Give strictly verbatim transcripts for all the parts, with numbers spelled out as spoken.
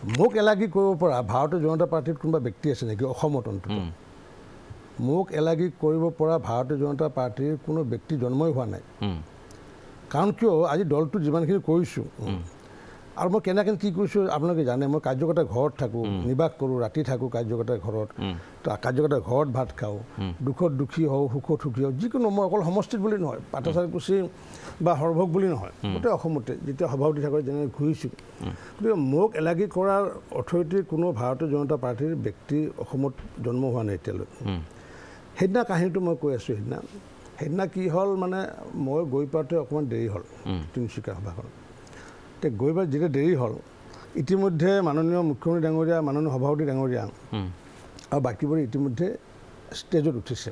মোক এলাগী কৰিব পৰা ভাৰতীয় জনতা পাৰ্টিৰ কোনোবা ব্যক্তি আছে নেকি অসমত অন্তত মোক এলাগী কৰিব পৰা ভাৰতীয় জনতা পাৰ্টিৰ কোনো ব্যক্তি জন্মই হোৱা নাই কাৰণ কিয় আজি দলটো যিমানখিনি কৰিছোঁ আৰু মই কেনেকৈ কি কৰিছোঁ আপোনালোকে জানে মই কাৰ্যকৰ্তাৰ ঘৰত থাকোঁ নিবাস কৰোঁ ৰাতি থাকোঁ কাৰ্যকৰ্তাৰ ঘৰত কাৰ্যকৰ্তাৰ ঘৰত ভাত খাওঁ দুখত দুখী হওঁ সুখত সুখী হওঁ যিকোনো মই অকল সমষ্টিত বুলি নহয় পাঠচাৰীকুচি বা সৰভোগ বুলি নহয় গোটেই অসমতে যেতিয়া সভাপতি থাকোঁ যেনেকৈ ঘূৰিছোঁ গতিকে মোক এলাগী কৰাৰ অথৰিটি কোনো ভাৰতীয় জনতা পাৰ্টিৰ ব্যক্তি অসমত জন্ম হোৱা নাই এতিয়ালৈ সেইদিনা কাহিনীটো মই কৈ আছোঁ সেইদিনা সেইদিনা কি হ'ল মানে মই গৈ পাওঁতে অকণমান দেৰি হ'ল তিনিচুকীয়া সভাখন তে গৈ পাই যেতিয়া দেৰি হ'ল ইতিমধ্যে মাননীয় মুখ্যমন্ত্ৰী ডাঙৰীয়া মাননীয় সভাপতি ডাঙৰীয়া আৰু বাকীবোৰ ইতিমধ্যে ষ্টেজত উঠিছে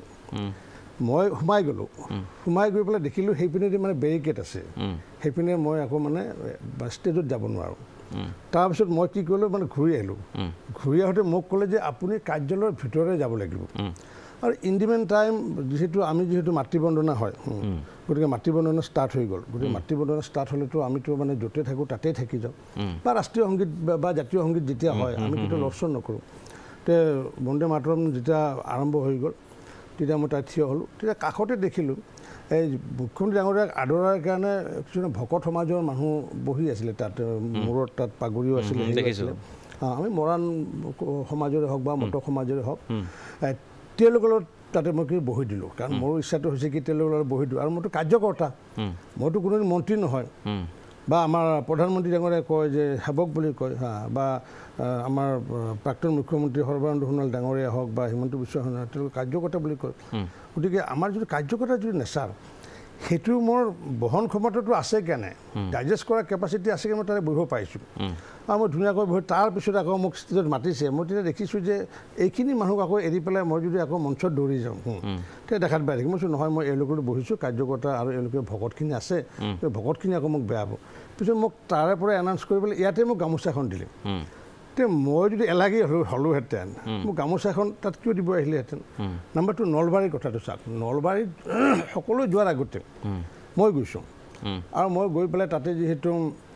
মই সোমাই গ'লোঁ সোমাই গৈ পেলাই দেখিলোঁ সেইপিনেদি মানে বেৰিকেড আছে সেইপিনে মই আকৌ মানে ষ্টেজত যাব নোৱাৰোঁ তাৰপিছত মই কি কৰিলোঁ মানে ঘূৰি আহিলোঁ ঘূৰি আহোঁতে মোক ক'লে যে আপুনি কাৰ্যালয়ৰ ভিতৰলৈ যাব লাগিব আৰু ইন দি মেইন টাইম যিহেতু আমি যিহেতু মাতৃবন্দনা হয় গতিকে মাতৃবন্দনা ষ্টাৰ্ট হৈ গ'ল গতিকে মাতৃবন্দনা ষ্টাৰ্ট হ'লেতো আমিতো মানে য'তে থাকোঁ তাতেই থাকি যাওঁ বা ৰাষ্ট্ৰীয় সংগীত বা জাতীয় সংগীত যেতিয়া হয় আমি কেতিয়াও লৰচৰ নকৰোঁ তে বন্দে মাতৰম যেতিয়া আৰম্ভ হৈ গ'ল তেতিয়া মই তাত থিয় হ'লোঁ তেতিয়া কাষতে দেখিলোঁ এই মুখ্যমন্ত্ৰী ডাঙৰীয়াক আদৰাৰ কাৰণে কিছুমান ভকত সমাজৰ মানুহ বহি আছিলে তাত মূৰত তাত পাগুৰিও আছিলে আমি মৰাণ সমাজৰে হওক বা মটক সমাজৰে হওক তেওঁলোকৰ তাতে মই কি বহি দিলোঁ কাৰণ মোৰ ইচ্ছাটো হৈছে কি তেওঁলোকৰ লগত বহি দিওঁ আৰু মইতো কাৰ্যকৰ্তা মইতো কোনো মন্ত্ৰী নহয় বা আমাৰ প্ৰধানমন্ত্ৰী ডাঙৰীয়াই কয় যে সেৱক বুলি কয় হা বা আমাৰ প্ৰাক্তন মুখ্যমন্ত্ৰী সৰ্বানন্দ সোণোৱাল ডাঙৰীয়া হওক বা হিমন্ত বিশ্ব শৰ্মা তেওঁলোকে কাৰ্যকৰ্তা বুলি কয় গতিকে আমাৰ যিটো কাৰ্যকৰ্তাৰ যিটো নেচাৰ সেইটো মোৰ বহন ক্ষমতাটো আছে কেনে ডাইজেষ্ট কৰাৰ কেপাচিটি আছে মই তাতে বহিব পাৰিছোঁ আৰু মই ধুনীয়াকৈ বহি তাৰপিছত আকৌ মোক ষ্টেজত মাতিছে মই তেতিয়া দেখিছোঁ যে এইখিনি মানুহক আকৌ এৰি পেলাই মই যদি আকৌ মঞ্চত দৌৰি যাওঁ তেতিয়া দেখাত বেয়া দেখি মই কৈছোঁ নহয় মই এওঁলোকৰ বহিছোঁ কাৰ্যকৰ্তা আৰু এওঁলোকে ভকতখিনি আছে ভকতখিনি আকৌ মোক বেয়া পাব পিছত মোক তাৰে পৰা এনাউন্স কৰি পেলাই ইয়াতে মোক গামোচাখন দিলে তে মই যদি এলাগী হ'লোঁ হ'লোহেঁতেন মোক গামোচাখন তাত কিয় দিব আহিলেহেঁতেন নাম্বাৰ টু নলবাৰীৰ কথাটো চাওক নলবাৰীত সকলো যোৱাৰ আগতে মই গৈছোঁ আৰু মই গৈ পেলাই তাতে যিহেতু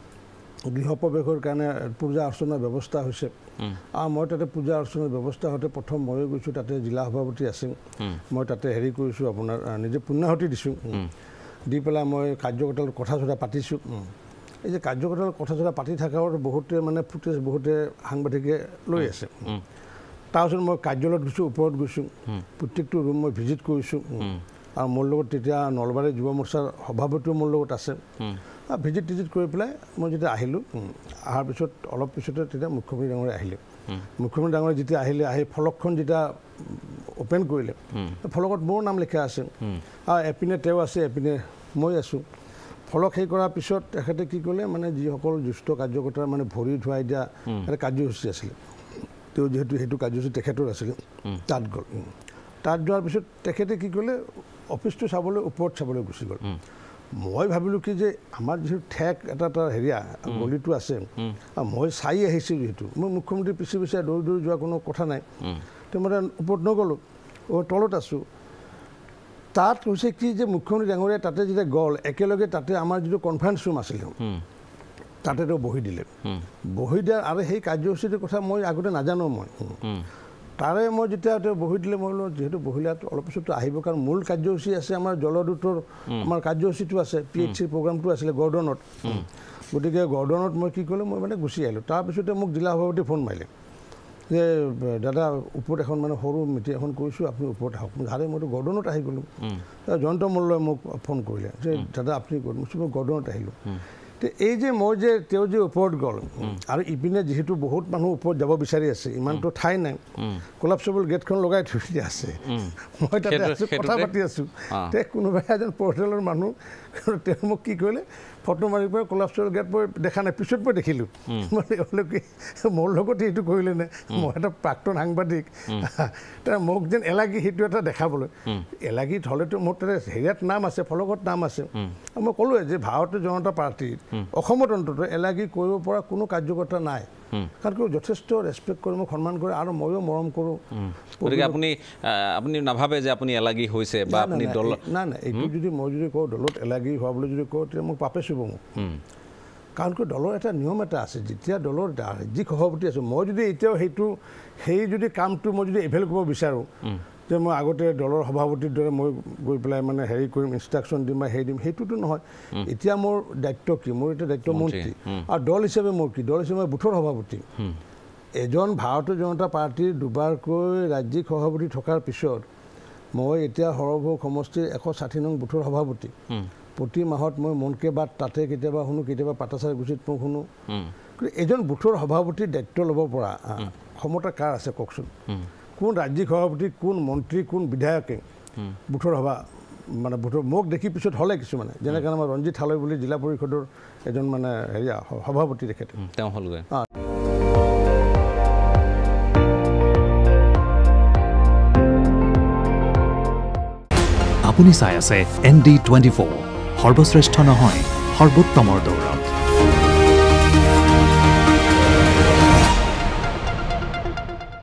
গৃহ প্ৰৱেশৰ কাৰণে পূজা অৰ্চনাৰ ব্যৱস্থা হৈছে আৰু মই তাতে পূজা অৰ্চনাৰ ব্যৱস্থা হওঁতে প্ৰথম ময়ো গৈছোঁ তাতে জিলা সভাপতি আছিল মই তাতে হেৰি কৰিছোঁ আপোনাৰ নিজে পুণ্যাহুতি দিছোঁ দি পেলাই মই কাৰ্যকৰ্তাৰ কথা চথা পাতিছোঁ এই যে কাৰ্যকৰ্তাৰ কথা চথা পাতি থকাৰ বহুতে মানে ফুটেজ বহুতে সাংবাদিকে লৈ আছে তাৰপিছত মই কাৰ্যালয়ত গৈছোঁ ওপৰত গৈছোঁ প্ৰত্যেকটো ৰুম মই ভিজিট কৰিছোঁ আৰু মোৰ লগত তেতিয়া নলবাৰী যুৱ মৰ্চাৰ সভাপতিও মোৰ লগত আছে ভিজিট টিজিট কৰি পেলাই মই যেতিয়া আহিলোঁ অহাৰ পিছত অলপ পিছতে তেতিয়া মুখ্যমন্ত্ৰী ডাঙৰীয়া আহিলে মুখ্যমন্ত্ৰী ডাঙৰীয়া যেতিয়া আহিলে আহি ফলকখন যেতিয়া অ'পেন কৰিলে ফলকত মোৰ নাম লিখা আছে আৰু এপিনে তেওঁ আছে এপিনে মই আছোঁ ফলক সেই কৰাৰ পিছত তেখেতে কি ক'লে মানে যিসকল জ্যেষ্ঠ কাৰ্যকৰ্তাৰ মানে ভৰি ধুৱাই দিয়া এটা কাৰ্যসূচী আছিলে তেওঁ যিহেতু সেইটো কাৰ্যসূচী তেখেতৰ আছিলে তাত গ'ল তাত যোৱাৰ পিছত তেখেতে কি ক'লে অফিচটো চাবলৈ ওপৰত চাবলৈ গুচি গ'ল মই ভাবিলোঁ কি যে আমাৰ যিহেতু ঠেক এটা এটা হেৰিয়া গলিটো আছে মই চাই আহিছোঁ যিহেতু মই মুখ্যমন্ত্ৰী পিছে পিছে দৌৰি দৌৰি যোৱা কোনো কথা নাই তো মই ওপৰত নগ'লোঁ তলত আছোঁ তাত হৈছে কি যে মুখ্যমন্ত্ৰী ডাঙৰীয়া তাতে যেতিয়া গ'ল একেলগে তাতে আমাৰ যিটো কনফাৰেন্স ৰুম আছিলে তাতে তেওঁ বহি দিলে বহি দিয়াৰ আৰু সেই কাৰ্যসূচীটোৰ কথা মই আগতে নাজানো মই তাৰে মই যেতিয়া তেওঁ বহি দিলে মই বোলো যিহেতু বহিলে অলপ পিছততো আহিব কাৰণ মূল কাৰ্যসূচী আছে আমাৰ জলদূতৰ আমাৰ কাৰ্যসূচীটো আছে পি এইচ চিৰ প্ৰগ্ৰামটো আছিলে গৰ্ডনত গতিকে গৰ্ডনত মই কি কৰিলোঁ মই মানে গুচি আহিলোঁ তাৰপিছতে মোক জিলা সভাপতি ফোন মাৰিলে যে দাদা ওপৰত এখন মানে সৰু মিটিং এখন কৰিছোঁ আপুনি ওপৰত আহক আৰে মইতো গৰ্ডনত আহি গ'লোঁ জয়ন্ত মল্লই মোক ফোন কৰিলে যে দাদা আপুনি গ'ল মই গৰ্ডনত আহিলোঁ তো এই যে মই যে তেওঁ যে ওপৰত গ'ল আৰু ইপিনে যিহেতু বহুত মানুহ ওপৰত যাব বিচাৰি আছে ইমানটো ঠাই নাই কোলাপছেবল গেটখন লগাই থৈ দিয়া আছে মই তাতে আছোঁ কথা পাতি আছোঁ তে কোনোবাই এজন পৰ্টেলৰ মানুহ তেওঁ মোক কি কৰিলে ফটো মাৰি পেলাই কোলাপছেবল গেট মই দেখা নাই পিছত মই দেখিলোঁ মানে এওঁলোকে মোৰ লগতে এইটো কৰিলে নে মই এটা প্ৰাক্তন সাংবাদিক তাৰ মোক যেন এলাগী সেইটো এটা দেখাবলৈ এলাগীত হ'লেতো মোৰ তাতে হেৰিয়াত নাম আছে ফলকত নাম আছে মই ক'লোৱে যে ভাৰতীয় জনতা পাৰ্টিৰ অসমত অন্তত এলাগী কৰিব পৰা কোনো কাৰ্যকৰ্তা নাই কাৰণ কিয় যথেষ্ট ৰেচপেক্ট কৰি মোক সন্মান কৰে আৰু ময়ো মৰম কৰোঁ গতিকে আপুনি আপুনি নাভাবে যে আপুনি এলাগী হৈছে বা আপুনি দল নাই নাই এইটো যদি মই যদি কওঁ দলত এলাগী হোৱা বুলি যদি কওঁ তেতিয়া মোক পাপে চুব মোক কাৰণ কিয় দলৰ এটা নিয়ম এটা আছে যেতিয়া দলৰ ৰাজ্যিক সভাপতি আছোঁ মই যদি এতিয়াও সেইটো সেই যদি কামটো মই যদি এভেইল কৰিব বিচাৰোঁ যে মই আগতে দলৰ সভাপতিৰ দৰে মই গৈ পেলাই মানে হেৰি কৰিম ইনষ্ট্ৰাকশ্যন দিম বা হেৰি দিম সেইটোতো নহয় এতিয়া মোৰ দায়িত্ব কি মোৰ এতিয়া দায়িত্ব মন্ত্ৰী আৰু দল হিচাপে মোৰ কি দল হিচাপে বুথৰ সভাপতি এজন ভাৰতীয় জনতা পাৰ্টীৰ দুবাৰকৈ ৰাজ্যিক সভাপতি থকাৰ পিছত মই এতিয়া সৰভোগ সমষ্টিৰ এশ ষাঠি নং বুথৰ সভাপতি প্ৰতি মাহত মই মন কী বাত তাতে কেতিয়াবা শুনো কেতিয়াবা পাটাচাৰী গুচিত মই শুনো এজন বুথৰ সভাপতিৰ দায়িত্ব ল'ব পৰা ক্ষমতা কাৰ আছে কওকচোন কোন ৰাজ্যিক সভাপতি কোন মন্ত্ৰী কোন বিধায়কে বুথৰ সভা মানে বুথৰ মোক দেখি পিছত হ'লে কিছুমানে যেনেকৈ আমাৰ ৰঞ্জিত হালৈ বুলি জিলা পৰিষদৰ এজন মানে হেৰিয়া সভাপতি তেখেতে তেওঁ হ'লগৈ আপুনি চাই আছে এন ডি টুৱেণ্টি ফ'ৰ সৰ্বশ্ৰেষ্ঠ নহয় সৰ্বোত্তমৰ দৌৰত